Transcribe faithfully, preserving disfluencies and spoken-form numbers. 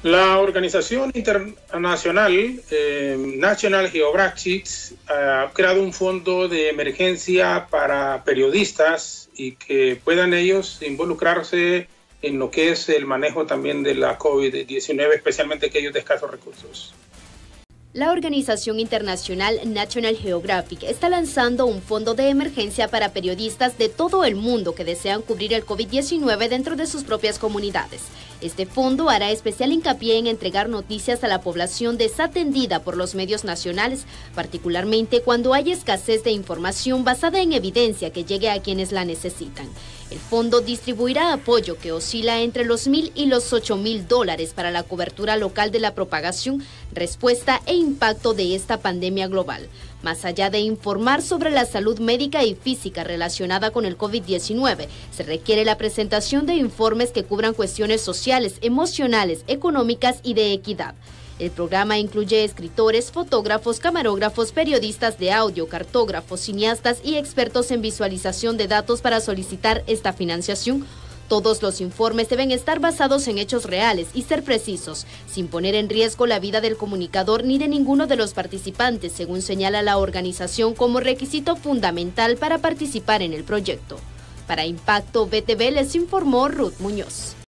La organización internacional eh, National Geographic eh, ha creado un fondo de emergencia para periodistas y que puedan ellos involucrarse en lo que es el manejo también de la COVID diecinueve, especialmente aquellos de escasos recursos. La organización internacional National Geographic está lanzando un fondo de emergencia para periodistas de todo el mundo que desean cubrir el COVID diecinueve dentro de sus propias comunidades. Este fondo hará especial hincapié en entregar noticias a la población desatendida por los medios nacionales, particularmente cuando hay escasez de información basada en evidencia que llegue a quienes la necesitan. El fondo distribuirá apoyo que oscila entre los mil y los ocho mil dólares para la cobertura local de la propagación, respuesta e impacto de esta pandemia global. Más allá de informar sobre la salud médica y física relacionada con el COVID diecinueve, se requiere la presentación de informes que cubran cuestiones sociales, emocionales, económicas y de equidad. El programa incluye escritores, fotógrafos, camarógrafos, periodistas de audio, cartógrafos, cineastas y expertos en visualización de datos para solicitar esta financiación. Todos los informes deben estar basados en hechos reales y ser precisos, sin poner en riesgo la vida del comunicador ni de ninguno de los participantes, según señala la organización como requisito fundamental para participar en el proyecto. Para Impacto B T V les informó Ruth Muñoz.